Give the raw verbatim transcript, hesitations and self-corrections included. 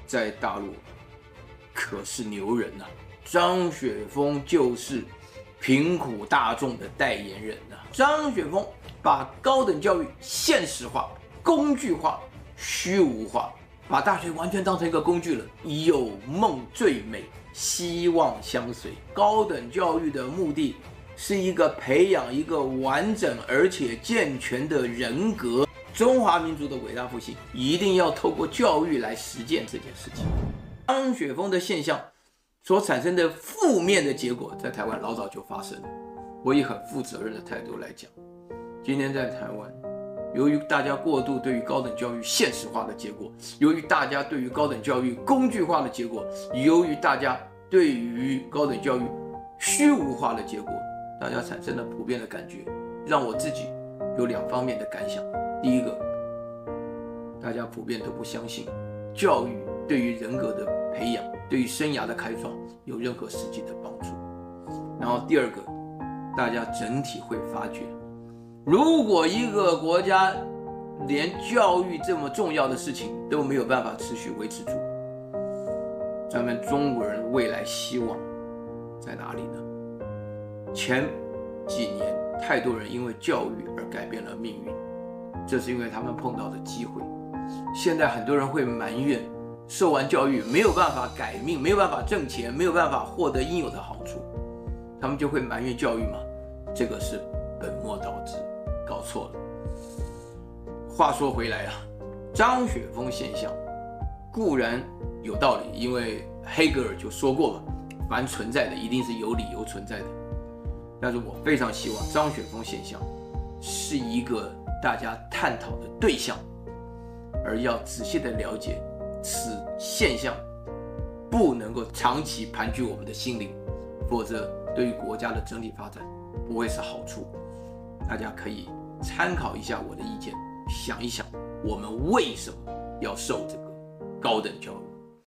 在大陆可是牛人呐、啊，张雪峰就是贫苦大众的代言人呐、啊。张雪峰把高等教育现实化、工具化、虚无化，把大学完全当成一个工具了。有梦最美，希望相随。高等教育的目的是一个培养一个完整而且健全的人格。中华民族的伟大复兴一定要透过教育来实践这件事情。张雪峰的现象所产生的负面的结果，在台湾老早就发生了。我以很负责任的态度来讲，今天在台湾，由于大家过度对于高等教育现实化的结果，由于大家对于高等教育工具化的结果，由于大家对于高等教育虚无化的结果，大家产生了普遍的感觉，让我自己有两方面的感想。第一个，大家普遍都不相信教育对于人格的培养、对于生涯的开创有任何实际的帮助。然后第二个，大家整体会发觉，如果一个国家连教育这么重要的事情都没有办法持续维持住，咱们中国人未来希望在哪里呢？前几年太多人因为教育而改变了命运，这是因为他们碰到的机会。现在很多人会埋怨受完教育没有办法改命，没有办法挣钱，没有办法获得应有的好处，他们就会埋怨教育吗？这个是本末倒置，搞错了。话说回来啊，张雪峰现象固然有道理，因为黑格尔就说过嘛，凡存在的一定是有理由存在的。但是我非常希望张雪峰现象是一个大家探讨的对象，而要仔细的了解此现象不能够长期盘踞我们的心灵，否则对于国家的整体发展不会是好处。大家可以参考一下我的意见，想一想我们为什么要受这个高等教育。